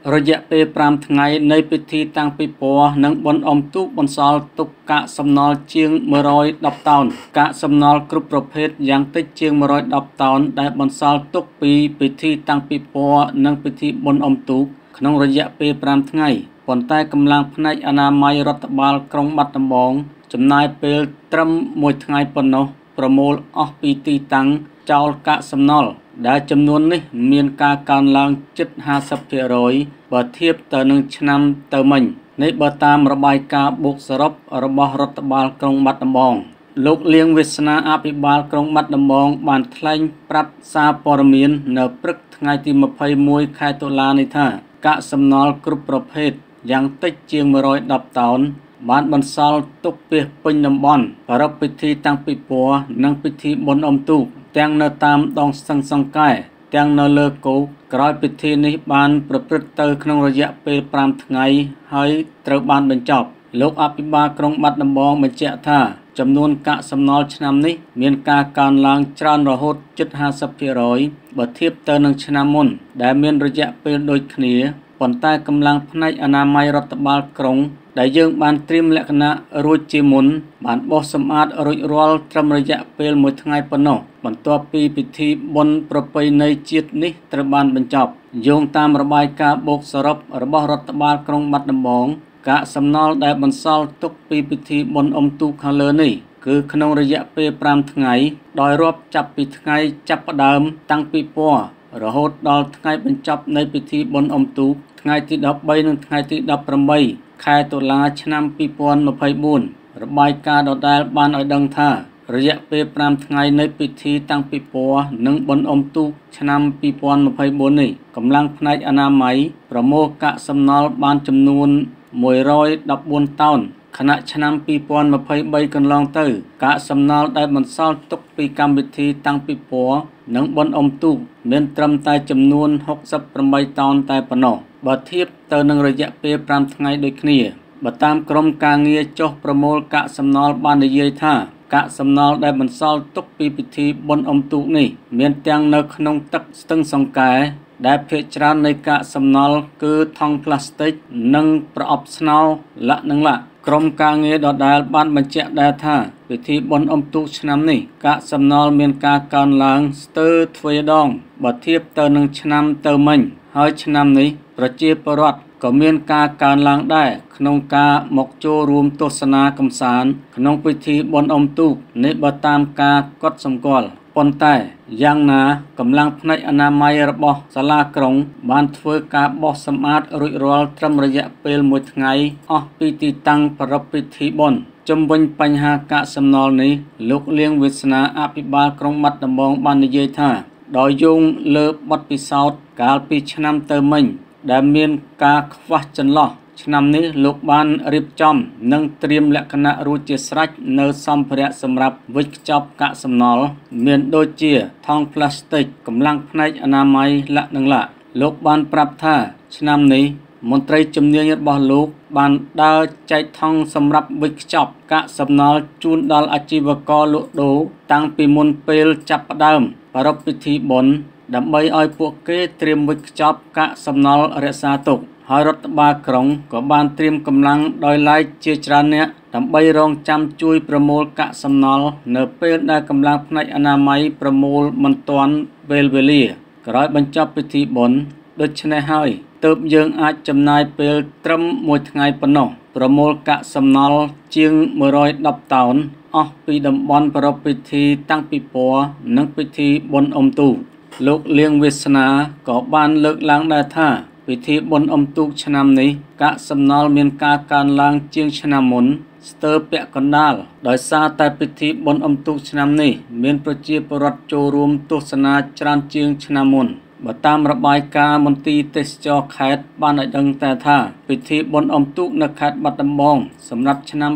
រយៈពេល5ថ្ងៃនៃពិធីតាំងពិព័រណ៍និងបុណ្យអុំទូកបន្សល់ទុកកាកសំណល់ជាង110តោនកាកសំណល់គ្រប់ប្រភេទយ៉ាងតិចជាង110តោនដែលបន្សល់ទុកពីពិធីតាំងពិព័រណ៍និងពិធីបុណ្យអុំទូកក្នុងរយៈពេល5ថ្ងៃប៉ុន្តែកម្លាំងផ្នែកអនាម័យរដ្ឋបាលក្រុងបាត់ដំបងចំណាយពេលត្រឹម1ថ្ងៃប៉ុណ្ណោះប្រមូលអស់ពីទីតាំងចោលកាកសំណល់ដែលចំនួននេះមានការកើនឡើងជិត 50% បើធៀបទៅនឹងឆ្នាំទៅមិញនេះបើតាមរបាយការណ៍បូកសរុបរបស់រដ្ឋបាលក្រុងបាត់ដំបងលោកលៀងវាសនាអភិបាលក្រុងបាត់ដំបងបានថ្លែងប្រាប់សារព័ត៌មាននៅព្រឹកថ្ងៃទី21ខែតុលានេះថាកាកសំណល់គ្រប់ប្រភេទយ៉ាងតិចជាង110តោនបានបន្សល់ទុកពាសពេញតំបន់ប្រារព្ធពិធីតាំងពិព័រណ៍និងពិធីបុណ្យអុំទូកទាំងនៅតាមដងស្ទឹងសង្កែទាំងនៅលើគោកក្រោយពិធីនេះបានប្រព្រឹត្តទៅក្នុងរយៈពេល5ថ្ងៃហើយត្រូវបានបញ្ចប់លោកអភិបាលក្រុងបាត់ដំបងបញ្ជាក់ថាចំនួនកាកសំណល់ឆ្នាំនេះមានការកើនឡើងច្រើនរហូតជិត 50% បើធៀបទៅនឹងឆ្នាំមុនដែលមានរយៈពេលដូចគ្នាប៉ុន្តែកម្លាំងផ្នែកអនាម័យរដ្ឋបាលក្រុងដែលយើងបានត្រៀមលក្ខណៈរួចជាមុនបានបោសសម្អាតរួចរាល់ត្រឹមរយៈពេល1ថ្ងៃប៉ុណ្ណោះបន្ទាប់ពីពិធីបុណ្យប្រពៃណីជាតិនេះត្រូវបានបញ្ចប់យោងតាមរបាយការណ៍បូកសរុបរបស់រដ្ឋបាលក្រុងបាត់ដំបងកាកសំណល់ដែលបន្សល់ទុកពីពិធីបុណ្យអុំទូកខាងលើនេះគឺក្នុងរយៈពេល5ថ្ងៃដោយរាប់ចាប់ពីថ្ងៃចាប់ផ្ដើមតាំងពិព័រណ៍រហូតដល់ថ្ងៃបញ្ចប់នៃពិធីបុណ្យអុំទូកថ្ងៃទី13និងថ្ងៃទី18ខែតុលាឆ្នាំ2024របាយការណ៍ដដែលបានឲ្យដឹងថារយៈពេល5ថ្ងៃនៃពិធីតាំងពិព័រណ៍និងបុណ្យអុំទូកឆ្នាំ2024នេះកម្លាំងផ្នែកអនាម័យប្រមូលកាកសំណល់បានចំនួន114តោនខណៈឆ្នាំ2023កន្លងទៅកាកសំណល់ដែលបន្សល់ទុកពីកម្មវិធីតាំងពិព័រណ៍និងបុណ្យអុំទូកមានត្រឹមតែចំនួន68តោនតែប៉ុណ្ណោះបើធៀបទៅនឹងរយៈពេល5ថ្ងៃដូចគ្នាបើតាមក្រុមការងារចុះប្រមូលកាកសំណល់បាននិយាយថាកាកសំណល់ដែលបន្សល់ទុកពីពិធីបុណ្យអុំទូកនេះមានទាំងនៅក្នុងទឹកស្ទឹងសង្កែដែលភាគច្រើននៃកាកសំណល់គឺថង់ប្លាស្ទិកនិងប្រអប់ស្នោលាក់នឹងលាក់ក្រុមការងារដដែលបានបញ្ជាក់ដែរថាពិធីបុណ្យអុំទូកឆ្នាំនេះកាកសំណល់មានការកើនឡើងស្ទើរទ្វេដងបើធៀបទៅនឹងឆ្នាំទៅមិញហើយឆ្នាំនេះប្រជាពលរដ្ឋក៏មានការកើនឡើងដែរក្នុងការមកចូលរួមទស្សនាកម្សាន្តក្នុងពិធីបុណ្យអុំទូកនេះបើតាមការកត់សម្គាល់ប៉ុន្តែយ៉ាងណាកម្លាំងផ្នែកអនាម័យរបស់សាលាក្រុងបានធ្វើការបោសសម្អាតរួចរាល់ត្រឹមរយៈពេល1ថ្ងៃអស់ពីទីតាំងប្រារព្ធពិធីបុណ្យជំវិញបញ្ហាកាកសំណល់នេះលោកលៀងវាសនាអភិបាលក្រុងបាត់ដំបងបាននិយាយថាដោយយោងលើបទពិសោធន៍កាលពីឆ្នាំទៅមិញដែលមានការខ្វះចន្លោះឆ្នាំនេះលោកបានរៀបចំនិងត្រៀមលក្ខណៈរួចជាស្រេចនៅសម្ភារៈសម្រាប់វេចខ្ចប់កាកសំណល់មានដូចជាថង់ប្លាស្ទិកកម្លាំងផ្នែកអនាម័យលាក់និងលាក់លោកបានប្រាប់ថាឆ្នាំនេះមន្ត្រីជំនាញរបស់លោកបានដើរចែកថង់សម្រាប់វេចខ្ចប់កាកសំណល់ជូនដល់អាជីវករលក់ដូរតាំងពីមុនពេលចាប់ផ្ដើមប្រារព្ធពិធីបុណ្យដើម្បីឲ្យពួកគេត្រៀមវេចខ្ចប់កាកសំណល់រក្សាទុកហើយរដ្ឋបាលក្រុងក៏បានត្រៀមកម្លាំងដោយឡែកជាច្រើនអ្នកដើម្បីរងចាំជួយប្រមូលកាកសំណល់នៅពេលដែលកម្លាំងផ្នែកអនាម័យប្រមូលមិនទាន់ពេលវេលាក្រោយបញ្ចប់ពិធីបុណ្យដូច្នេះហើយទើបយើងអាចចំណាយពេលត្រឹម1ថ្ងៃប៉ុណ្ណោះប្រមូលកាកសំណល់ជាង110តោនអស់ពីតំបន់ប្រារព្ធពិធីតាំងពិព័រណ៍និងពិធីបុណ្យអុំទូកលោកលៀងវាសនាក៏បានលើកឡើងដែរថាពិធីបុណ្យអុំទូកឆ្នាំនេះកាកសំណល់មានការកើនឡើងជាងឆ្នាំមុនស្ទើរពាក់កណ្ដាលដោយសារតែពិធីបុណ្យអុំទូកឆ្នាំនេះមានប្រជាពលរដ្ឋចូលរួមទស្សនាច្រើនជាងឆ្នាំមុនបើតាមរបាយការណ៍មន្ទីរទេសចរខេត្តបានឲ្យដឹងតែថាពិធីបុណ្យអុំទូកនៅខេត្តបាត់ដំបងសម្រាប់ឆ្នាំ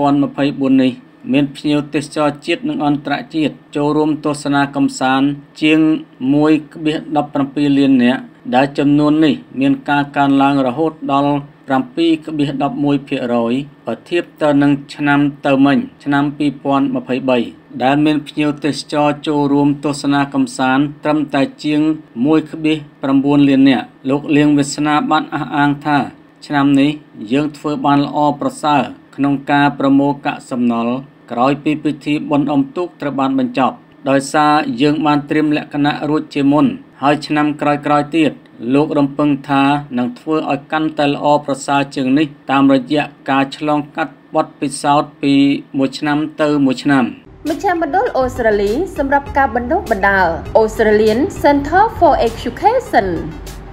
2024នេះមានភ្ញៀវទេសចរជាតិនិងអន្តរជាតិចូលរួមទស្សនាកម្សាន្តជាង 1.17 លាននាក់ដែលចំនួននេះមានការកើនឡើងរហូតដល់ 7.11%ប្រធៀបទៅនឹងឆ្នាំទៅមិញឆ្នាំ2023ដែលមានភ្ញៀវទេសចរចូលរួមទស្សនាកម្សាន្តត្រឹមតែជាង 1.9 លាននាក់លោកលៀងវាសនាបានអះអាងថាឆ្នាំនេះយើងធ្វើបានល្អប្រសើរក្នុងការប្រមូលកាកសំណល់ក្រោយពីពិធីបុណ្យអុំទូកត្រូវបានបញ្ចប់ដោយសារយើងបានត្រៀមលក្ខណៈរួចជាមុនហើយឆ្នាំក្រោយៗទៀតលោករំពឹងថានឹងធ្វើឲ្យកាន់តែល្អប្រសើរជាងនេះតាមរយៈការឆ្លងកាត់បទពិសោធន៍ពីមួយឆ្នាំទៅមួយឆ្នាំមជ្ឈមណ្ឌលអូស្ត្រាលីសម្រាប់ការបណ្ដុះបណ្ដាល Australian Center for Education